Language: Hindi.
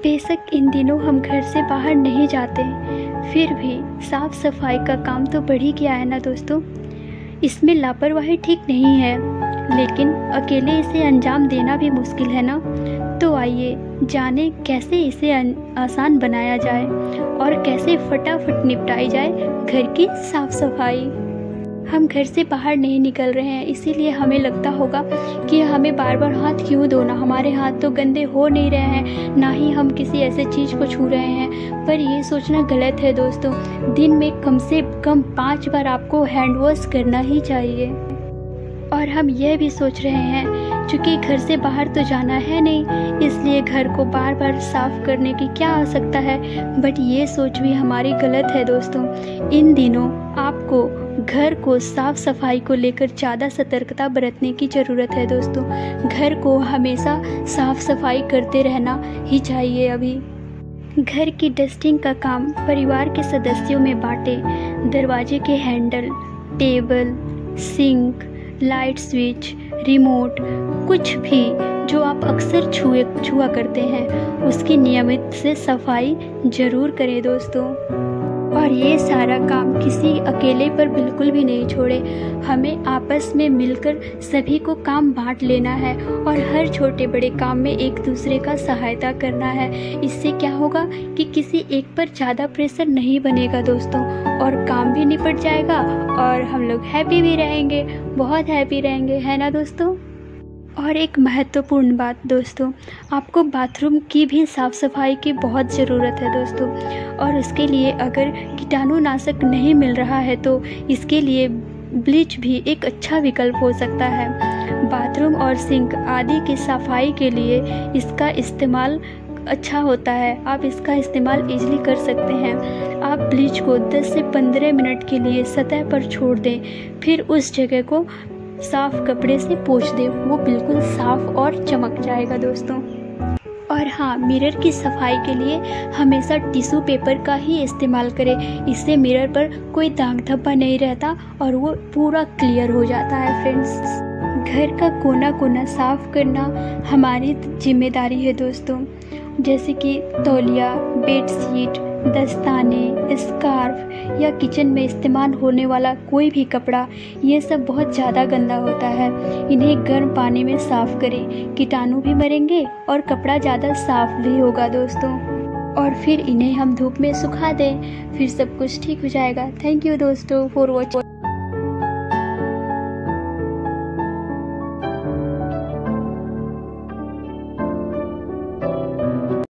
बेशक इन दिनों हम घर से बाहर नहीं जाते, फिर भी साफ सफाई का काम तो बढ़ ही गया है ना दोस्तों। इसमें लापरवाही ठीक नहीं है, लेकिन अकेले इसे अंजाम देना भी मुश्किल है ना। तो आइए जाने कैसे इसे आसान बनाया जाए और कैसे फटाफट निपटाई जाए घर की साफ सफाई। हम घर से बाहर नहीं निकल रहे हैं, इसीलिए हमें लगता होगा कि हमें बार बार हाथ क्यों धोना, हमारे हाथ तो गंदे हो नहीं रहे हैं, ना ही हम किसी ऐसे चीज़ को छू रहे हैं। पर ये सोचना गलत है दोस्तों। दिन में कम से कम 5 बार आपको हैंड वॉश करना ही चाहिए। और हम यह भी सोच रहे हैं क्योंकि घर से बाहर तो जाना है नहीं, इसलिए घर को बार बार साफ करने की क्या आवश्यकता है। बट ये सोच भी हमारी गलत है दोस्तों। इन दिनों आपको घर को साफ सफाई को लेकर ज़्यादा सतर्कता बरतने की ज़रूरत है दोस्तों। घर को हमेशा साफ सफाई करते रहना ही चाहिए। अभी घर की डस्टिंग का काम परिवार के सदस्यों में बांटें। दरवाजे के handle, table, sink, light switch, remote, कुछ भी जो आप अक्सर छुआ करते हैं उसकी नियमित से सफाई ज़रूर करें दोस्तों। और ये सारा काम किसी अकेले पर बिल्कुल भी नहीं छोड़े। हमें आपस में मिलकर सभी को काम बांट लेना है और हर छोटे बड़े काम में एक दूसरे का सहायता करना है। इससे क्या होगा कि किसी एक पर ज़्यादा प्रेशर नहीं बनेगा दोस्तों, और काम भी निपट जाएगा और हम लोग हैप्पी भी रहेंगे, बहुत हैप्पी रहेंगे, है ना दोस्तों। और एक महत्वपूर्ण बात दोस्तों, आपको बाथरूम की भी साफ़ सफाई की बहुत ज़रूरत है दोस्तों। और उसके लिए अगर कीटाणुनाशक नहीं मिल रहा है तो इसके लिए ब्लीच भी एक अच्छा विकल्प हो सकता है। बाथरूम और सिंक आदि की सफाई के लिए इसका इस्तेमाल अच्छा होता है। आप इसका इस्तेमाल इजीली कर सकते हैं। आप ब्लीच को 10 से 15 मिनट के लिए सतह पर छोड़ दें, फिर उस जगह को साफ कपड़े से पोंछ दें, वो बिल्कुल साफ और चमक जाएगा दोस्तों। और हाँ, मिरर की सफाई के लिए हमेशा टिश्यू पेपर का ही इस्तेमाल करें। इससे मिरर पर कोई दाग धब्बा नहीं रहता और वो पूरा क्लियर हो जाता है फ्रेंड्स। घर का कोना कोना साफ करना हमारी जिम्मेदारी है दोस्तों। जैसे कि तौलिया, बेडशीट, दस्ताने, स्कार्फ या किचन में इस्तेमाल होने वाला कोई भी कपड़ा, ये सब बहुत ज़्यादा गंदा होता है। इन्हें गर्म पानी में साफ़ करें, कीटाणु भी मरेंगे और कपड़ा ज़्यादा साफ भी होगा दोस्तों। और फिर इन्हें हम धूप में सुखा दें, फिर सब कुछ ठीक हो जाएगा। थैंक यू दोस्तों फॉर वॉचिंग।